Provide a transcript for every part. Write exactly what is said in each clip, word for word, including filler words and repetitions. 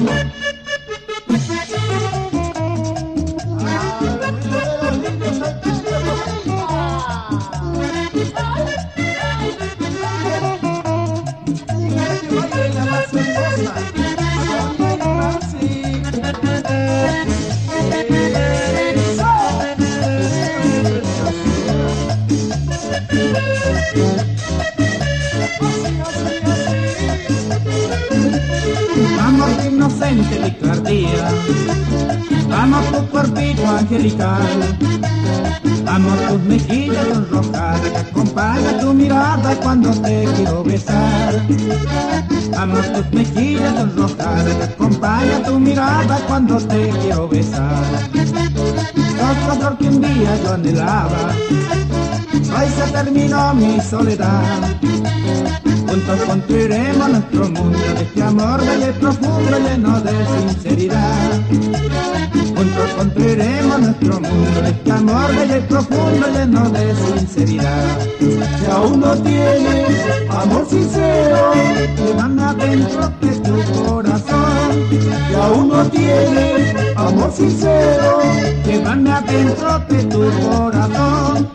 Vamos inocente picardía, vamos tu cuerpito angelical, vamos tus mejillas sonrojar, acompaña tu mirada cuando te quiero besar. Vamos tus mejillas sonrojar, acompaña tu mirada cuando te quiero besar. Otro amor que un día yo anhelaba, hoy se terminó mi soledad. Juntos construiremos nuestro mundo de este amor bello y profundo, lleno de sinceridad. Juntos construiremos nuestro mundo de este amor bello y profundo, lleno de sinceridad. Si aún no tienes amor sincero, llévame adentro de tu corazón. Si aún no tienes amor sincero, llévame adentro de tu corazón.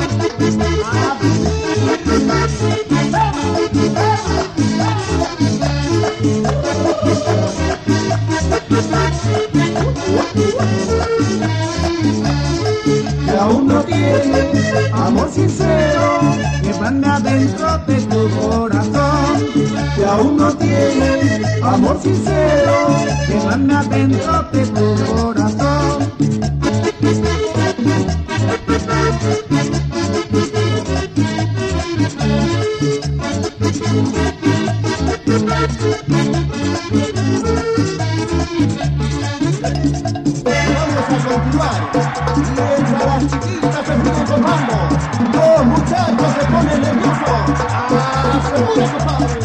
Si aún no tienes amor sincero, llévame adentro de tu corazón. Si aún no tienes amor sincero, llévame adentro de tu corazón. Vamos a continuar. Mientras las chiquitas se siguen formando, los muchachos se ponen nerviosos. ¡Ah, seguro, compadre!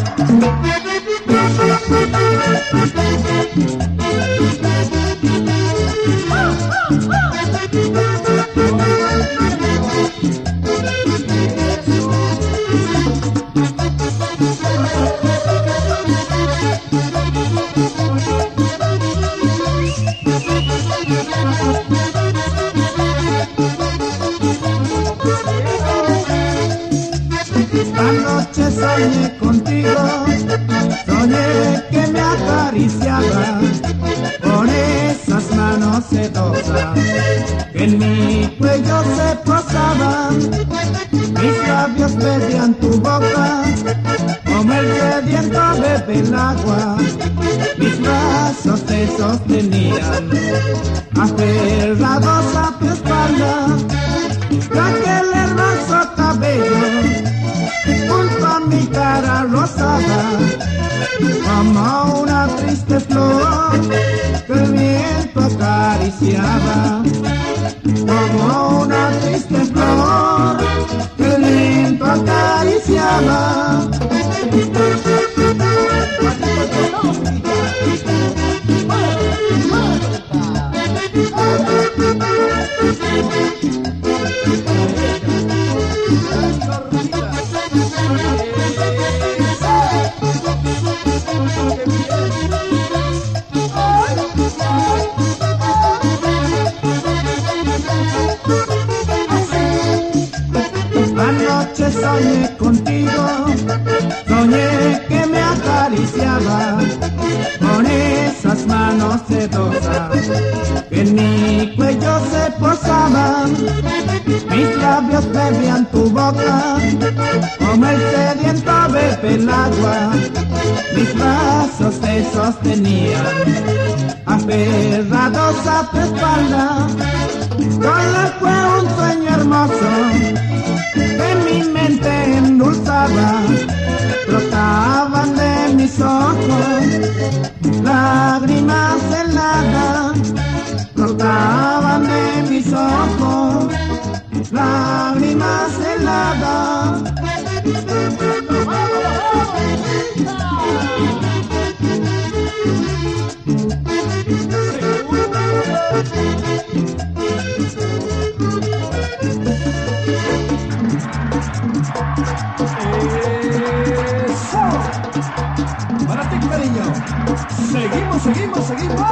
Anoche soñé contigo, soñé que me acariciaba con esas manos sedosas que en mi cuello se posaban. Mis labios pedían tu boca, como el sediento bebe el agua. Mis brazos te sostenían, aferrados a tu espalda, de aquel hermoso cabello junto a mi cara rosada, como una triste flor que el viento acariciaba, como una triste flor que el viento acariciaba. Anoche soñé contigo, soñé que me acariciaba con esas manos sedosas que en mi cuello se posaban. Mis labios bebían tu boca, como el sediento bebe el agua. Mis brazos te sostenían, aferrados a tu espalda. Solo fue un sueño hermoso que mi mente endulzaba. Brotaban de mis ojos lágrimas heladas, brotaban de mis ojos lágrimas heladas. ¡Eso! Para ti, cariño. seguimos, seguimos, seguimos.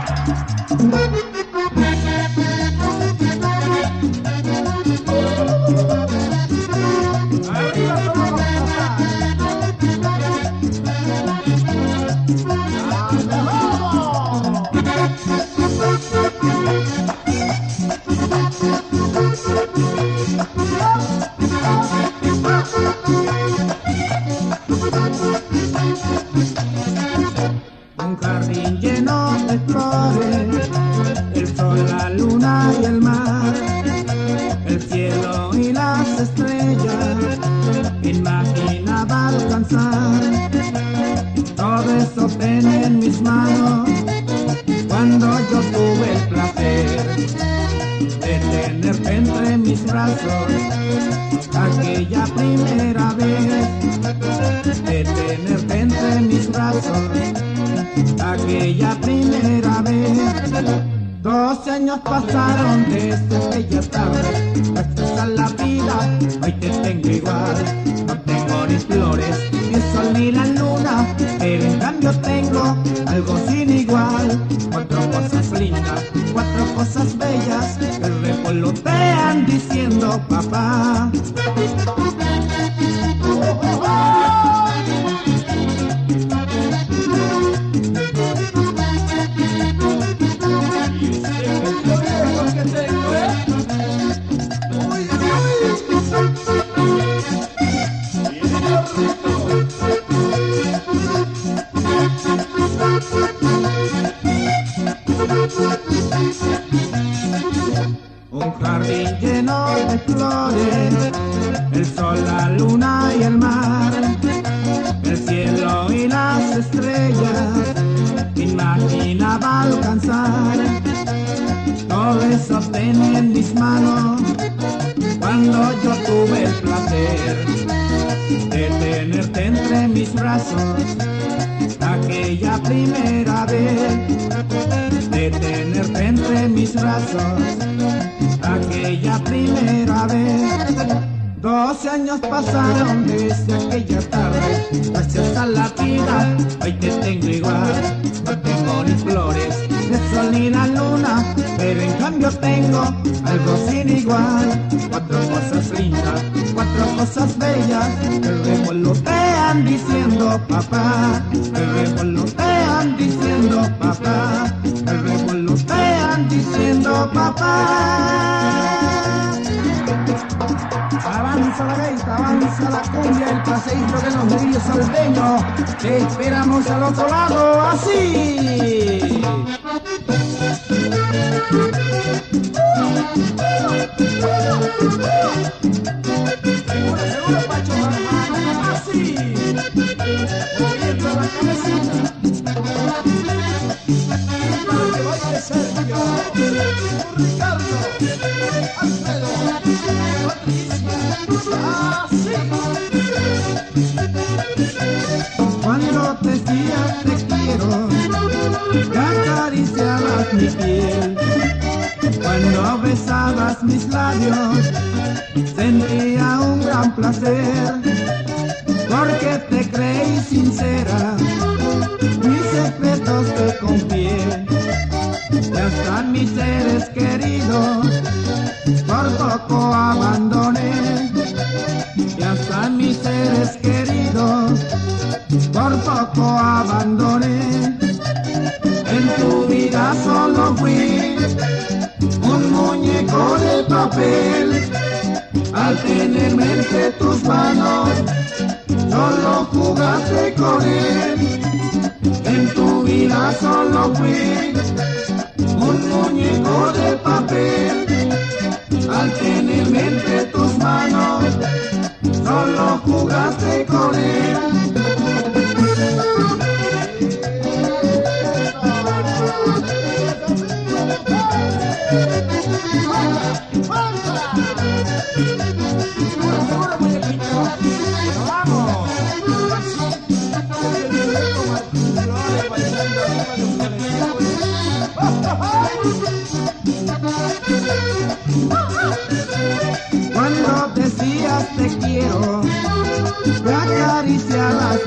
Un jardín lleno de flores, el sol, la luna y el mar, el cielo y las estrellas, imaginaba alcanzar. Todo eso tenía en mis manos cuando yo tuve el placer de tenerte entre mis brazos, aquella primera vez, de tenerte entre mis brazos, aquella primera vez. Doce años pasaron desde aquella tarde, gracias a la vida, hoy te tengo igual. No tengo ni flores, ni el sol ni la luna, pero en cambio tengo algo sin igual. Cuatro cosas lindas, cuatro cosas bellas, que revolotean diciendo papá. Un jardín lleno de flores, el sol, la luna y el mar, el cielo y las estrellas, imaginaba alcanzar. Todo eso tenía en mis manos cuando yo tuve el placer de tenerte entre mis brazos, aquella primera vez, de tenerte entre mis brazos, aquella primera vez. Doce años pasaron desde aquella tarde, gracias a la vida, hoy te tengo igual. No tengo ni flores, ni el sol ni la luna, pero en cambio tengo algo sin igual. Cuatro cosas lindas, cuatro cosas bellas, que revolotean diciendo papá, que revolotean diciendo papá, que revolotean diciendo papá. Avanza la gaita, avanza la cumbia, el paseíto de los negrillos salteños. Te esperamos al otro lado, así. Seguro, seguro, Pacho, así. Moviendo la cabecita. Que baile Sergio, Ricardo, Alfredo, Cuando te decía te quiero, que acariciabas mi piel. Cuando besabas mis labios, sentía un gran placer, porque te creí sincera, mis secretos te confié, y hasta mis seres queridos por poco abandoné, y hasta mis seres queridos por poco abandoné. En tu vida solo fui un muñeco de papel, al tenerme entre tus manos solo jugaste con él. En tu vida solo fui un muñeco de papel, al tenerme entre tus manos solo jugaste con él. Cuando decías te quiero, te acariciabas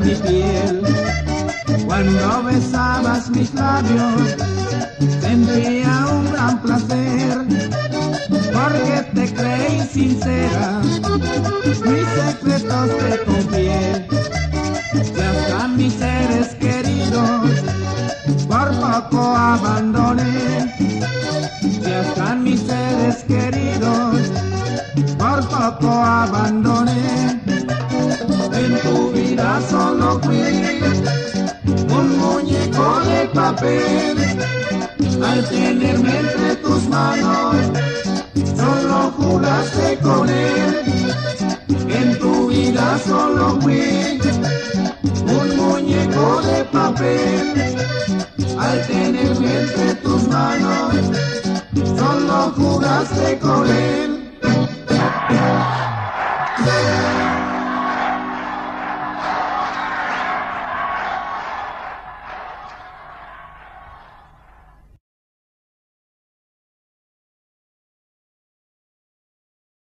labios sentía un gran placer, porque te creí sincera, mis secretos te confié, y hasta mis seres queridos por poco abandoné, y hasta mis seres queridos por poco abandoné. En tu vida solo fui un muñeco de papel, al tenerme entre tus manos solo jugaste con él. En tu vida solo fui un muñeco de papel, al tenerme entre tus manos solo jugaste con él.